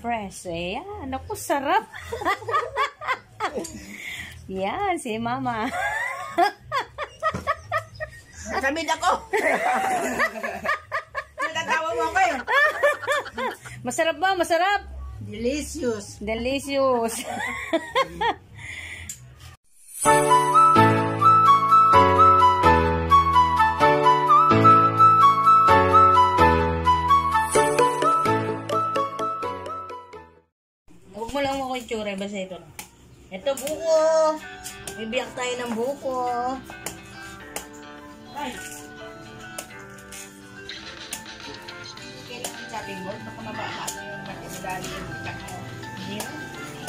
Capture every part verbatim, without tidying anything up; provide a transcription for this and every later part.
fresh. Ayan, naku, sarap. Yan, si Mama. Nasamid ako. Natatawa mo ako eh. Masarap ba? Masarap? Delicious. Delicious. Huwag mo lang ako itsura. Basta ito lang. Ito buko. Bibiyak tayo ng buko. Ay. Kailangan sa lingkod. Baka mababa na yung matindali yung itak mo. Hindi na.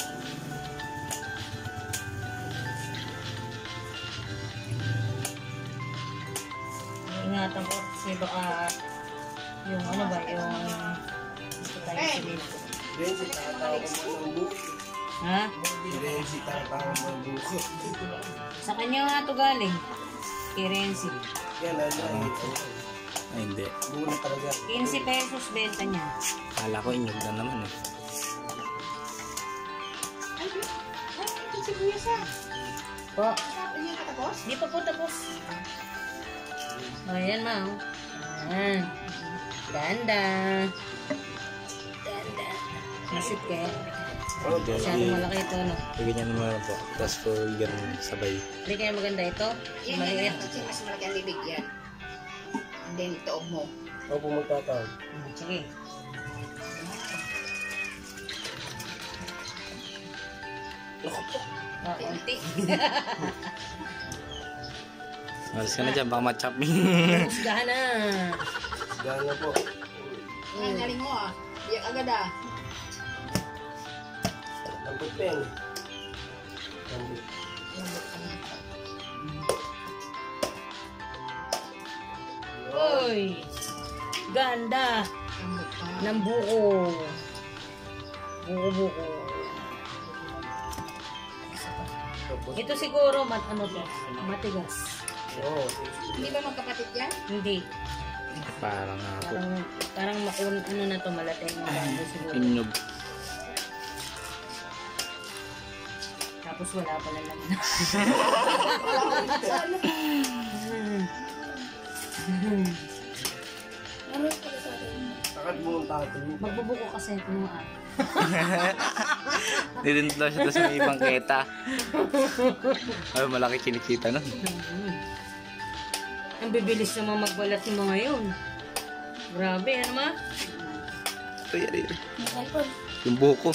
Ingatan ko kasi baka yung ano ba, yung gusto tayo Eh. silip. Renzi, tatawag mo ng buko. Ha? Renzi, tatawag mo ng buko. Sa kanya nga ito galing. Kay Renzi. Yan, ano, ito. Ay, hindi. Buko na talaga. quince pesos benta niya. Kala ko inyog na naman eh. Ay, ay, ito si Kuya Sa. Po. Hindi ka tapos? Di pa po tapos. Ayan, ma. Oh. Ayan. Ganda. Ganda. Masit kaya. Oh, Masyadong malaki ito, no? Ganyan naman po. Tapos po, ganun sabay. Hindi kaya maganda ito. Yan, Maliit. yan. Kasi mas malaki ang bibig yan. And then, itoog mo. Ako po magtatawag. Hmm, sige. Ah, konti. Malas ka na dyan, baka ma-chop me. Husgahan na. Gana po. Ay, galing mo ah. Biyak agad ah. Lambot pa yan. Lambot. Uy! Ganda Lambot pa. ng buko. Buko-buko. Tapos, Ito siguro, mat ano to? Matigas. oo. Hindi ba magkapatid yan? Hindi. Parang nga po. Parang, parang maun, ano na to, malatay na bago siguro. Inyog. Tapos wala pala naman. Takad mo ang tato mo. Magbubuko kasi ito mo ah. Hindi din daw siya sa may bangketa. Ay, malaki kinikita nun. Ang bibilis naman magbalat yung mga yun. Grabe, ano ma? Ay, ay, ay. Yung buko.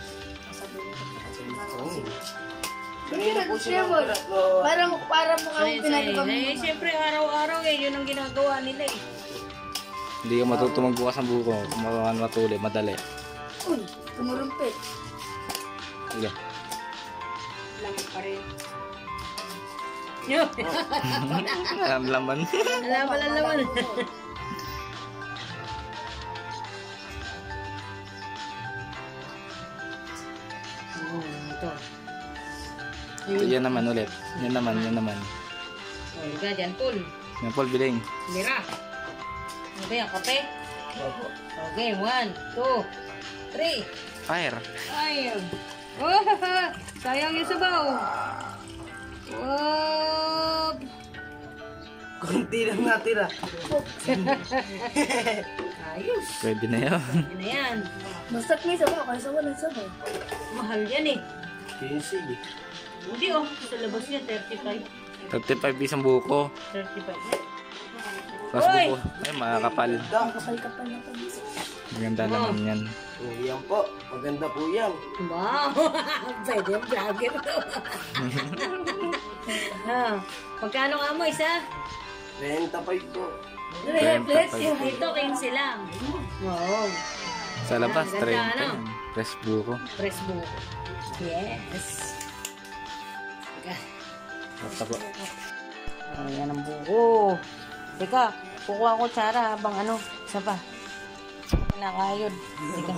Kanina po siya. Para mo, para mo Ay, ay, siyempre araw-araw eh, yun ang ginagawa nila eh. Hindi ka matutong magbukas ng buko. Kung matuli, madali. Uy, tumurumpit. Sige. Lamot pa rin. Yun. Ang laman. Alam pala naman. Oh, ito. Yan naman ulit. Yan naman, yan naman. Oh, liga dyan, Paul. Yan, Paul, biling. Lira. Okay, ang kape. Opo. Okay, one, two, three. Fire. Ay! Oh, sayang yung sabaw. Wag! Kunti lang natira. Ayos. Pwede na yun. Yan na yan. Masat may sabaw, kasi walang sabaw. Mahal yan eh. Kinsi. Hindi oh, sa labas niya, thirty-five. thirty-five isang buko. thirty-five yan. Tapos Uy! buko. Ay, makakapal. Kapal-kapal na pabis. Maganda naman yan. Oh, yan po. Maganda po yan. Wow! Pwede yung vlogger to. Ah, magkano nga mo isa? twenty-five po. Let's see. Ito, quince lang. Wow. Sa labas, Ah, ganda, thirty. ano? Fresh buko. Press book. Yes. Basta po. Ayan ang buko. Teka, kukuha ko tsara habang ano, isa pa. Nakayod. Teka.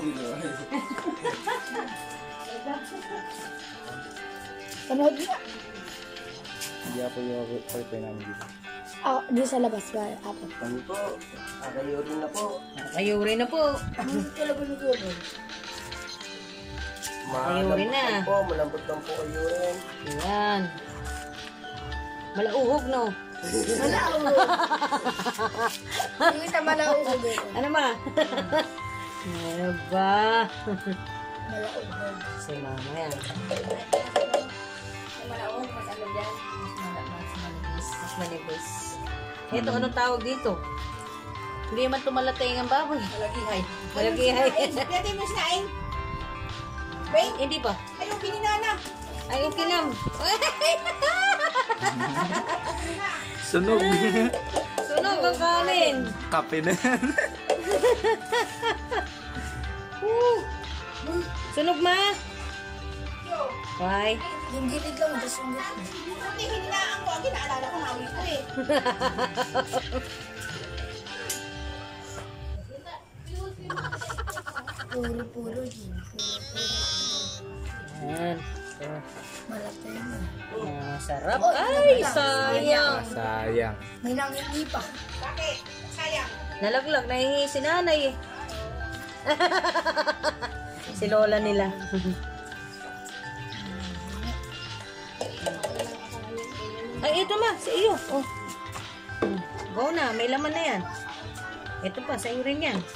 Panood na. Hindi ako yung wifi namin dito. Ah, doon sa labas ba? Apo. Ano po? Akayo rin na po. Kayo rin na po. Ano talaga nag-ubo? Ayurin na. lang po, malambot lang po ayurin. Ayan. Malauhog, no? Malauhog. Hindi ka malauhog. Ano ma? Ano ba? Malauhog. Si mama yan. Malauhog, mas ano dyan? Mas manipis. Mas manipis. Ito, anong tawag dito? Hindi man tumalatay ang baboy. Malagihay. Malagihay. Pwede mo sinain. Wait, Hindi pa. ayun, pininana. Ay, yung kinam. Sunog. Sunog ang kanin. Kape na yan. Woo. Sunog ma. Yo, Why? yung gilid lang, tapos yung gilid. Hindi, hininaan ko. Ang ginaalala ko, mawin ko eh. Puro-puro din. Ayan. So, Malatay mo. masarap. Ay, sayang. Sayang. May nangingi pa. Bakit? Sayang. Nalaglag, nahihingi si nanay eh. Si lola nila. Ay, ito ma, sa iyo. Oh. Go na, may laman na yan. Ito pa, sa iyo rin yan.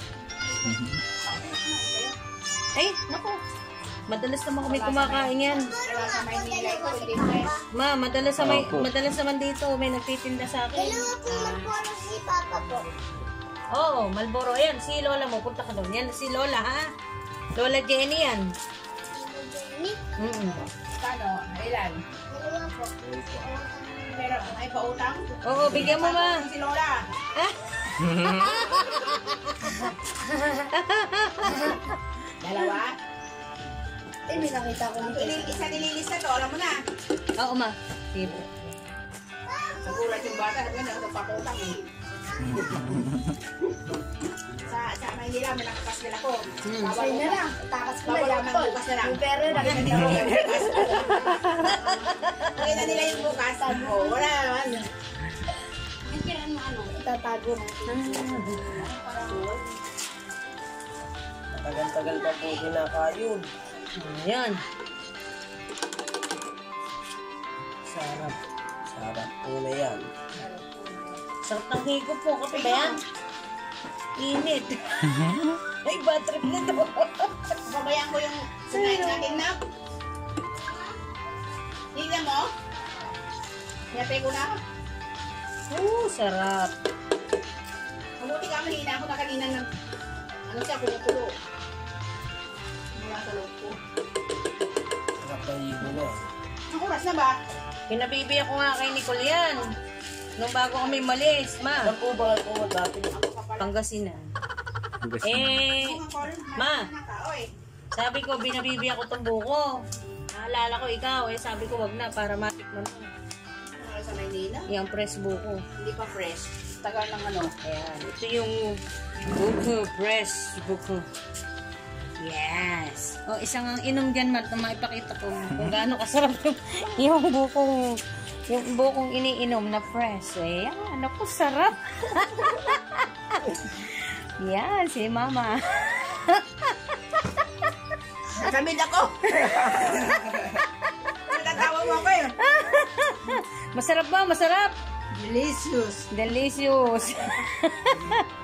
Ay, naku. Madalas naman kami kumakain yan. Wala sa Maynila ito, hindi fresh. Ma, madalas, sa may, Opo. madalas naman dito, may nagtitinda sa akin. Dalawa po magpuro si Papa po. Oo, Malboro. Ayan, si Lola mo. Punta ka doon. Yan, si Lola, ha? Lola Jenny yan. Mm -mm. Kano? Ilan? Dalawa po. Pero ay pautang? Oo, bigyan mo ma. Si Lola. Ah? Dalawa? Eh, may nakita ko nito. Isa nililis na to, alam mo na. Oo, ma. Sige. Nagulat yung bata, sabi na, nagpapautang eh. sa sa Maynila, may nakapasgal ako. Hmm. Bawal na lang. Takas ko na lang. Bukas na lang. Yung pera, nakita nila yung bukas. Nakita nila yung bukas. Oh, wala naman. Itatago natin. Tagal-tagal pa po kinakain. Ayan. Sarap. Sarap po na yan. Sarap ng higop po. Kape ba yan? Init. Ay, bad trip na to. Babayaan ko yung sinain natin na. Tingnan mo. Niyatay ko na. Oo, sarap. Mabuti ka, mahina ako na kanina ng ano siya, pulo-pulo. Mula sa loob ko. Sarap na higo na. Ang oras na ba? Pinabibi ako nga kay Nicole yan. Nung bago kami malis, ma. Saan po ba kayo po dati? Pangasinan. Eh, ma. Oy, Sabi ko, binabibi ako itong buko. Naalala ko ikaw, eh sabi ko wag na para matikman mo. ano sa Maynila? Yung press buko. Hindi pa fresh. Tagal ng ano. Ayan, ito yung buko, press buko. Yes. O, isang ang inom dyan, Mart, na maipakita ko kung gaano kasarap yung, yung bukong, yung bukong iniinom na fresh. Ayan, ako sarap. Yan, si Mama. Nakamid ako! Nagtatawa mo ako eh. Masarap ba? Masarap? Delicious. Delicious.